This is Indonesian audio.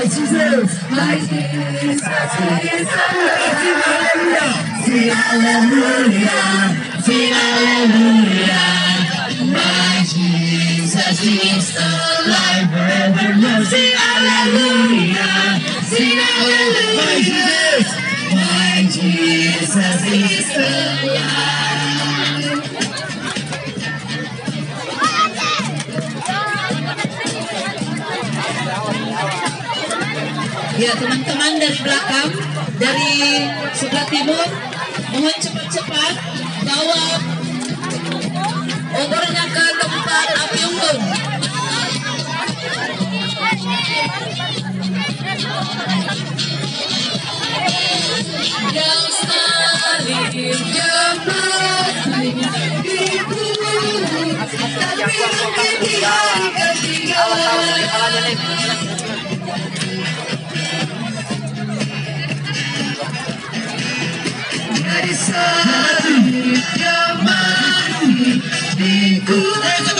Jesus, my Jesus, sing hallelujah, sing hallelujah. My Jesus is alive forevermore. Sing hallelujah, sing hallelujah. My Jesus is alive. Ya teman-teman dari belakang, dari sebelah timur, mohon cepat-cepat bawa obornya ke tempat api unggun. Yang salib jembatan dikubur, tapi di hari ketiga. Dari salib yang mati dikubur.